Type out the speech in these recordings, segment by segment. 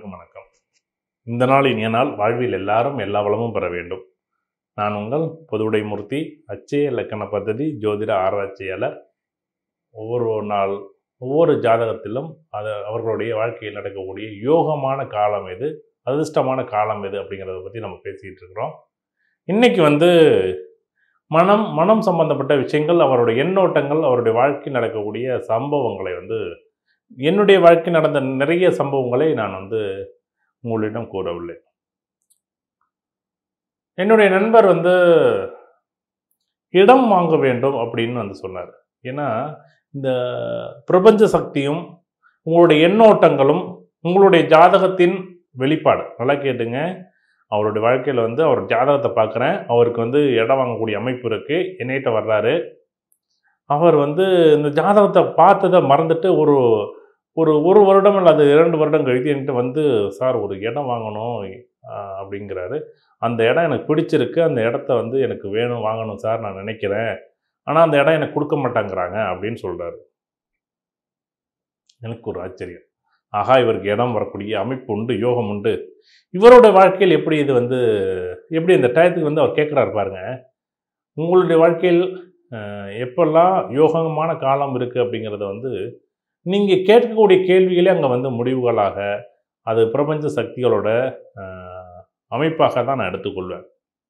அனைவருக்கும் வணக்கம். இந்த நாள் இனிய நாள். வாழ்வில் எல்லாரும் எல்லா வளமும் பெற வேண்டும். நான் உங்கள் பொதுவுடை மூர்த்தி, அச்சய இலக்கண பദ്ധதி ஜோதிட ஆராய்ச்சியாளர். ஒவ்வொரு நாள் ஒவ்வொரு ஜாதகத்திலும் அவர்களுடைய வாழ்க்கையில் நடக்கக்கூடிய யோகமான காலம் எது, அதிர்ஷ்டமான காலம் எது அப்படிங்கிறத பற்றி நம்ம பேசிக்கிட்டு இருக்கிறோம். இன்றைக்கி மனம் சம்பந்தப்பட்ட விஷயங்கள், அவருடைய எண்ணோட்டங்கள், அவருடைய வாழ்க்கையில் நடக்கக்கூடிய சம்பவங்களை என்னுடைய வாழ்க்கை நடந்த நிறைய சம்பவங்களை நான் உங்களிடம் கூறவில்லை. என்னுடைய நண்பர் இடம் வாங்க வேண்டும் அப்படின்னு சொன்னார். ஏன்னா இந்த பிரபஞ்ச சக்தியும் உங்களுடைய எண்ணோட்டங்களும் உங்களுடைய ஜாதகத்தின் வெளிப்பாடு. நல்லா கேட்டுங்க. அவருடைய வாழ்க்கையில் அவர் ஜாதகத்தை பார்க்குறேன். அவருக்கு இடம் வாங்கக்கூடிய அமைப்பு இருக்குது. என்னைகிட்ட வர்றாரு. அவர் இந்த ஜாதகத்தை பார்த்ததை மறந்துட்டு ஒரு வருடம் அல்லது 2 வருடம் கழித்து என்கிட்ட சார் ஒரு இடம் வாங்கணும் அப்படிங்கிறாரு. அந்த இடம் எனக்கு பிடிச்சிருக்கு, அந்த இடத்த எனக்கு வேணும், வாங்கணும் சார் நான் நினைக்கிறேன், ஆனால் அந்த இடம் எனக்கு கொடுக்க மாட்டாங்கிறாங்க அப்படின்னு சொல்கிறாரு. எனக்கு ஒரு ஆச்சரியம். ஆகா, இவருக்கு இடம் வரக்கூடிய அமைப்பு உண்டு, யோகம் உண்டு. இவரோட வாழ்க்கையில் எப்படி இது எப்படி இந்த டயத்துக்கு அவர் கேட்குறாரு பாருங்க. உங்களுடைய வாழ்க்கையில் எப்பெல்லாம் யோகமான காலம் இருக்குது அப்படிங்கிறத நீங்கள் கேட்கக்கூடிய கேள்விகளே அங்கே முடிவுகளாக, அது பிரபஞ்ச சக்திகளோட அமைப்பாக தான் நான் எடுத்துக்கொள்வேன்.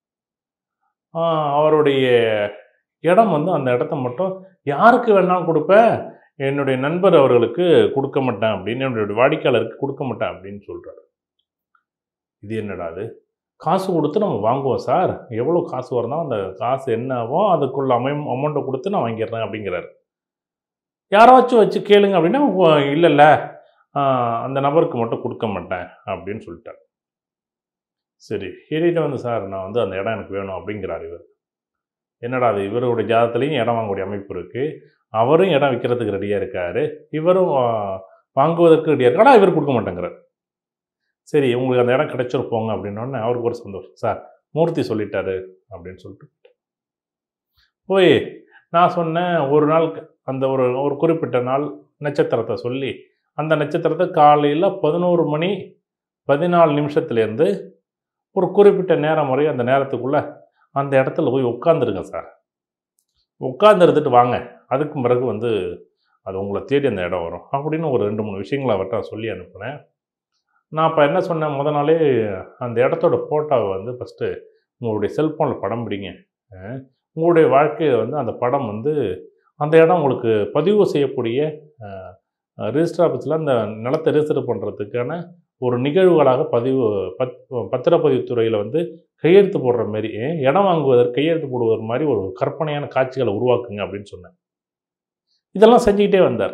அவருடைய இடம் அந்த இடத்த மட்டும் யாருக்கு வேணாலும் கொடுப்பேன், என்னுடைய நண்பர் அவர்களுக்கு கொடுக்க மாட்டேன் அப்படின்னு, என்னுடைய வாடிக்கையாளருக்கு கொடுக்க மாட்டேன் அப்படின்னு சொல்கிறார். இது என்னடா அது? காசு கொடுத்து நம்ம வாங்குவோம் சார், எவ்வளோ காசு வரணும் அந்த காசு என்னவோ அதுக்குள்ள அமௌண்ட்டை கொடுத்து நான் வாங்கிடுறேன் அப்படிங்கிறாரு. யாராச்சும் வச்சு கேளுங்க அப்படின்னா, இல்லைல்ல அந்த நபருக்கு மட்டும் கொடுக்க மாட்டேன் அப்படின்னு சொல்லிட்டார். சரி, கேட்டுட்டு சார் நான் அந்த இடம் எனக்கு வேணும் அப்படிங்கிறார் இவர். என்னடா அது, இவருடைய ஜாதகத்துலேயும் இடம் வாங்கக்கூடிய அமைப்பு இருக்குது, அவரும் இடம் விற்கிறதுக்கு ரெடியாக இருக்கார், இவரும் வாங்குவதற்கு ரெடியாக இருக்கார், ஆனால் இவர் கொடுக்க மாட்டேங்கிறார். சரி, உங்களுக்கு அந்த இடம் கிடைச்சிருப்போங்க அப்படின்னோடனே அவருக்கு ஒரு சந்தோஷம். சார் மூர்த்தி சொல்லிட்டாரு அப்படின்னு சொல்லிட்டு போய் நான் சொன்னேன், ஒரு நாள் அந்த ஒரு குறிப்பிட்ட நாள் நட்சத்திரத்தை சொல்லி, அந்த நட்சத்திரத்தை காலையில் 11 மணி 14 நிமிஷத்துலேருந்து ஒரு குறிப்பிட்ட நேரம் வரை அந்த நேரத்துக்குள்ளே அந்த இடத்துல போய் உட்காந்துருங்க சார், உட்காந்துருந்துட்டு வாங்க, அதுக்கு பிறகு அது உங்களை தேடி அந்த இடம் வரும் அப்படின்னு ஒரு 2-3 விஷயங்களை அவர்கிட்ட சொல்லி அனுப்புனேன். நான் இப்போ என்ன சொன்னேன், முத நாளே அந்த இடத்தோட ஃபோட்டோவை ஃபஸ்ட்டு உங்களுடைய செல்ஃபோனில் படம் பிடிங்க. உங்களுடைய வாழ்க்கையில் அந்த படம் அந்த இடம் உங்களுக்கு பதிவு செய்யக்கூடிய ரிஜிஸ்டர் ஆஃபீஸில் அந்த நிலத்தை ரிஜிஸ்டர் பண்ணுறதுக்கான ஒரு நிகழ்வுகளாக பத்திரப்பதிவு துறையில் கையெழுத்து போடுற மாதிரி, இடம் வாங்குவதற்கு கையெழுத்து போடுவது மாதிரி ஒரு கற்பனையான காட்சிகளை உருவாக்குங்க அப்படின்னு சொன்னேன். இதெல்லாம் செஞ்சுக்கிட்டே வந்தார்.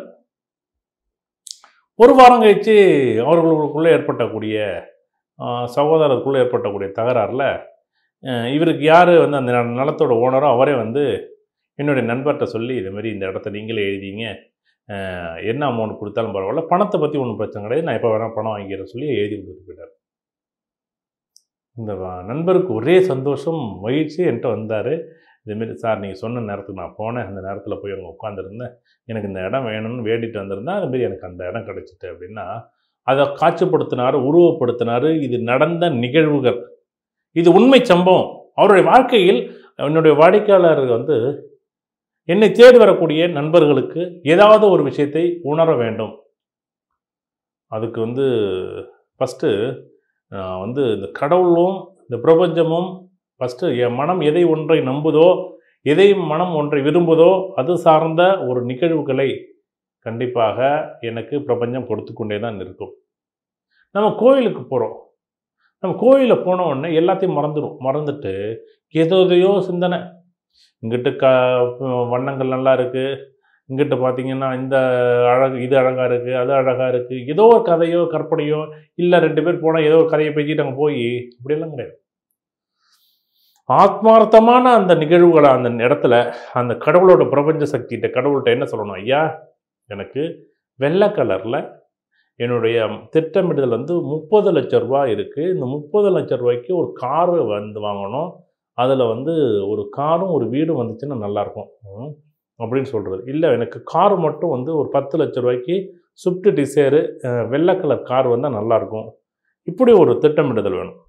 ஒரு வாரம் கழித்து அவர்களுக்குள்ளே ஏற்பட்டக்கூடிய சகோதரருக்குள்ளே ஏற்பட்டக்கூடிய தகராறில் இவருக்கு யார் அந்த நிலத்தோட ஓனரோ அவரே என்னுடைய நண்பர்கிட்ட சொல்லி, இதுமாரி இந்த இடத்த நீங்களே எழுதிங்க, என்ன அமௌண்ட் கொடுத்தாலும் பரவாயில்ல, பணத்தை பற்றி ஒன்றும் பிரச்சனை கிடையாது, நான் எப்போ வேணால் பணம் வாங்கிக்கிறேன் சொல்லி எழுதி கொடுத்துட்டு போயிட்டார். இந்த நண்பருக்கு ஒரே சந்தோஷம், மகிழ்ச்சி. என்கிட்ட வந்தார். இதுமாரி சார் நீங்கள் சொன்ன நேரத்துக்கு நான் போனேன், அந்த நேரத்தில் போய் அங்கே உட்காந்துருந்தேன், எனக்கு இந்த இடம் வேணும்னு வேண்டிட்டு வந்திருந்தேன், அதுமாரி எனக்கு அந்த இடம் கிடச்சிட்டு அப்படின்னா அதை காட்சிப்படுத்தினார், உருவப்படுத்தினார். இது நடந்த நிகழ்வுகள், இது உண்மை சம்பவம். அவருடைய வாழ்க்கையில் என்னுடைய வாடிக்கையாளர் என்னை தேடி வரக்கூடிய நண்பர்களுக்கு ஏதாவது ஒரு விஷயத்தை உணர வேண்டும். அதுக்கு ஃபஸ்ட்டு இந்த கடவுளும் இந்த பிரபஞ்சமும் ஃபஸ்ட்டு என் மனம் எதை ஒன்றை நம்புதோ, எதை மனம் ஒன்றை விரும்புதோ அது சார்ந்த ஒரு நிகழ்வுகளை கண்டிப்பாக எனக்கு பிரபஞ்சம் கொடுத்து கொண்டே தான் இருக்கும். நம்ம கோயிலுக்கு போகிறோம், நம்ம கோயிலில் போன உடனே எல்லாத்தையும் மறந்துட்டு எதையோ சிந்தனை. இங்கிட்டு வண்ணங்கள் நல்லா இருக்குது, இங்கிட்ட பார்த்தீங்கன்னா இந்த இது அழகாக இருக்குது, அது அழகாக இருக்குது, ஏதோ ஒரு கதையோ கற்பனையோ, இல்லை 2 பேர் போனால் ஏதோ ஒரு கதையை பேசிட்டு அங்கே போய் இப்படியெல்லாம் கிடையாது. ஆத்மார்த்தமான அந்த நிகழ்வுகளை அந்த இடத்துல அந்த கடவுளோட பிரபஞ்ச சக்திகிட்ட கடவுள்கிட்ட என்ன சொல்லணும், ஐயா எனக்கு வெள்ளை கலரில் என்னுடைய திட்டமிடுதல் 30 லட்ச ரூபா இருக்குது, இந்த 30 லட்ச ரூபாய்க்கு ஒரு காரு வாங்கணும், அதில் ஒரு காரும் ஒரு வீடும் வந்துச்சுன்னா நல்லாயிருக்கும் அப்படின்னு சொல்கிறது. இல்லை எனக்கு கார் மட்டும் ஒரு 10 லட்ச ரூபாய்க்கு ஸ்விஃப்ட் டிசைரு வெள்ளை கலர் கார் வந்தால் நல்லாயிருக்கும், இப்படி ஒரு திட்டமிடுதல் வேணும்.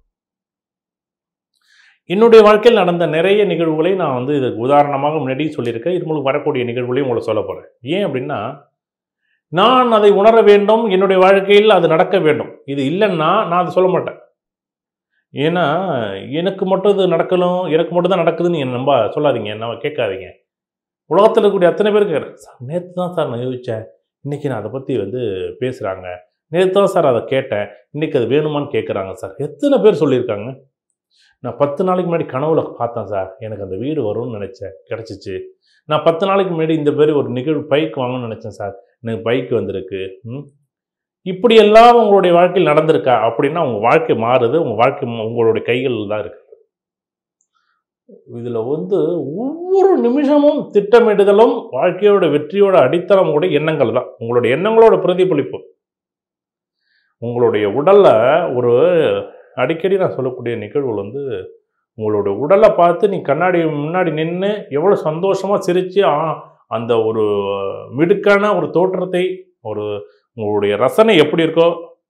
என்னுடைய வாழ்க்கையில் நடந்த நிறைய நிகழ்வுகளை நான் வந்து இதுக்கு உதாரணமாக முன்னாடியே சொல்லியிருக்கேன். இது மூலம் வரக்கூடிய நிகழ்வுகளையும் உங்களை சொல்ல போகிறேன். ஏன் அப்படின்னா, நான் அதை உணர வேண்டும், என்னுடைய வாழ்க்கையில் அது நடக்க வேண்டும். இது இல்லைன்னா நான் அதை சொல்ல மாட்டேன். ஏன்னா எனக்கு மட்டும் இது நடக்கணும், எனக்கு மட்டும் தான் நடக்குதுன்னு என்ன நம்ப சொல்லாதீங்க, என்ன கேட்காதீங்க. உலகத்தில் இருக்கக்கூடிய அத்தனை பேருக்கு கேட்குறேன். சார் நேற்று தான் சார் நான் யோசித்தேன், இன்றைக்கி நான் அதை பற்றி வந்து பேசுகிறாங்க. நேற்று தான் சார் அதை கேட்டேன், இன்றைக்கி அது வேணுமான்னு கேட்குறாங்க சார். எத்தனை பேர் சொல்லியிருக்காங்க. நான் 10 நாளைக்கு முன்னாடி கனவுல பார்த்தேன் சார், எனக்கு அந்த வீடு வரும்னு நினச்சேன், கிடச்சிச்சு. நான் 10 நாளைக்கு முன்னாடி இந்த மாதிரி ஒரு நிகழ்வு பைக் வாங்கணும்னு நினச்சேன் சார், எனக்கு பைக் வந்திருக்கு. இப்படியெல்லாம் உங்களுடைய வாழ்க்கையில் நடந்திருக்கா அப்படின்னா உங்கள் வாழ்க்கை மாறுது. உங்கள் வாழ்க்கை உங்களுடைய கைகளில் தான் இருக்குது. இதில் வந்து ஒவ்வொரு நிமிஷமும் திட்டமிடுதலும் வாழ்க்கையோட வெற்றியோட அடித்தளம் கூட எண்ணங்கள் தான். உங்களுடைய எண்ணங்களோட பிரதிபலிப்பு. உங்களுடைய உடலில் ஒரு அடிக்கடி நான் சொல்லக்கூடிய நிகழ்வுகள் வந்து, உங்களுடைய உடலை பார்த்து நீ கண்ணாடி முன்னாடி நின்று எவ்வளோ சந்தோஷமாக சிரித்து அந்த ஒரு மிடுக்கான ஒரு தோற்றத்தை, ஒரு உங்களுடைய ரசனை எப்படி இருக்கோ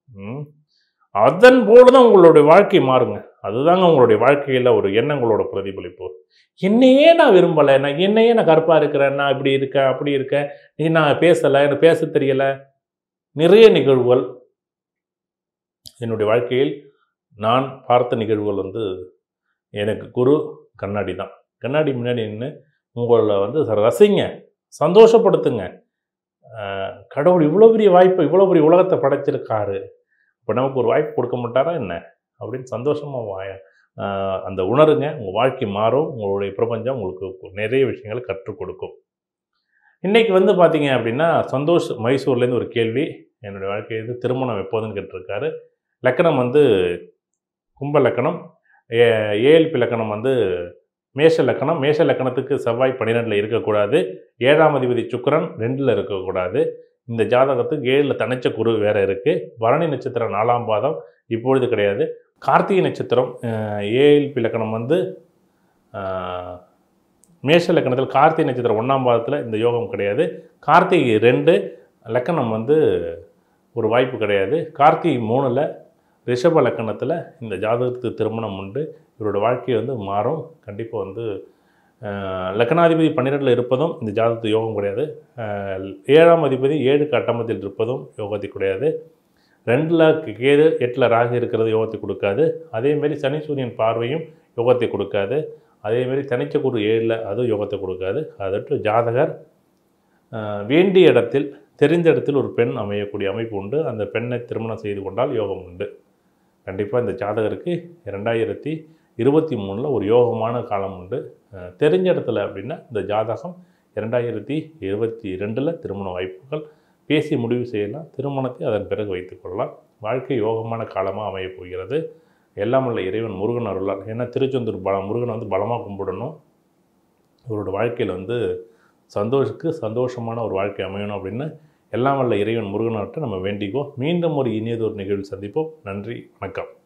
அதன் போல தான் உங்களுடைய வாழ்க்கை மாறுங்க. அதுதாங்க உங்களுடைய வாழ்க்கையில் ஒரு எண்ணங்களோட பிரதிபலிப்பு. என்னையே நான் விரும்பலை, என்னையே நான் கருப்பாக இருக்கிறேன், நான் இப்படி இருக்கேன், அப்படி இருக்கேன், நான் பேசலை, எனக்கு பேச தெரியலை. நிறைய நிகழ்வுகள் என்னுடைய வாழ்க்கையில் நான் பார்த்த நிகழ்வுகள் வந்து, எனக்கு குரு கண்ணாடி தான். கண்ணாடி முன்னாடி நின்று உங்களை வந்து ரசிங்க, சந்தோஷப்படுத்துங்க. கடவுள் இவ்வளோ பெரிய வாய்ப்பை, இவ்வளோ பெரிய உலகத்தை படைச்சிருக்காரு, இப்போ நமக்கு ஒரு வாய்ப்பு கொடுக்க மாட்டாரா என்ன அப்படின்னு சந்தோஷமாக அந்த உணருங்க. உங்கள் வாழ்க்கை மாறும். உங்களுடைய பிரபஞ்சம் உங்களுக்கு நிறைய விஷயங்களை கற்றுக் கொடுக்கும். இன்றைக்கி வந்து பார்த்தீங்க அப்படின்னா, சந்தோஷ் மைசூர்லேருந்து ஒரு கேள்வி. என்னுடைய வாழ்க்கையில் திருமணம் எப்போதுன்னு கேட்டிருக்காரு. லக்கணம் வந்து கும்ப லக்கணம், ஏஎல்பி லக்கணம் வந்து மேஷ லக்கணம். மேஷ லக்கணத்துக்கு செவ்வாய் 12ல் இருக்கக்கூடாது. 7ஆம் அதிபதி சுக்கிரன் 2ல் இருக்கக்கூடாது. இந்த ஜாதகத்துக்கு 7ல் தனிச்ச குரு வேறு இருக்குது. பரணி நட்சத்திரம் 4ஆம் பாதம் இப்பொழுது கிடையாது. கார்த்திகை நட்சத்திரம் ஏஎல்பி லக்கணம் வந்து மேஷ லக்கணத்தில் கார்த்திகை நட்சத்திரம் 1ஆம் பாதத்தில் இந்த யோகம் கிடையாது. கார்த்திகை 2 லக்கணம் வந்து ஒரு வாய்ப்பு கிடையாது. கார்த்திகை 3ல் ரிஷப லக்கணத்தில் இந்த ஜாதகத்துக்கு திருமணம் உண்டு. இவரோட வாழ்க்கை வந்து மாறும். கண்டிப்பாக வந்து லக்னாதிபதி 12ல் இருப்பதும் இந்த ஜாதகத்துக்கு யோகம் கிடையாது. 7ஆம் அதிபதி 7க்கு அட்டமத்தில் இருப்பதும் யோகத்தை கிடையாது. 2ல் கேது 8ல் ராகு இருக்கிறது யோகத்தை கொடுக்காது. அதேமாரி சனி சூரியன் பார்வையும் யோகத்தை கொடுக்காது. அதேமாரி தனிச்ச குரு 7ல் அதுவும் யோகத்தை கொடுக்காது. அதற்கு ஜாதகர் வேண்டிய இடத்தில், தெரிந்த இடத்தில் ஒரு பெண் அமையக்கூடிய அமைப்பு உண்டு. அந்த பெண்ணை திருமணம் செய்து கொண்டால் யோகம் உண்டு. கண்டிப்பாக இந்த ஜாதகருக்கு 2023ல் ஒரு யோகமான காலம் உண்டு. தெரிஞ்ச இடத்துல அப்படின்னா இந்த ஜாதகம் 2022ல் திருமண வாய்ப்புகள் பேசி முடிவு செய்யலாம். திருமணத்தை அதன் பிறகு வைத்துக்கொள்ளலாம். வாழ்க்கை யோகமான காலமாக அமையப் போகிறது. எல்லாம் உள்ள இறைவன் முருகன் அருளால். ஏன்னா திருச்செந்தூர் முருகனை வந்து பலமாக கும்பிடணும். இவரோட வாழ்க்கையில் வந்து சந்தோஷமான ஒரு வாழ்க்கை அமையணும் அப்படின்னு எல்லாம் வல்ல இறைவன் முருகனாட்ட நம்ம வேண்டிக்குவோம். மீண்டும் ஒரு இனியதொரு நிகழ்வில் சந்திப்போம். நன்றி, வணக்கம்.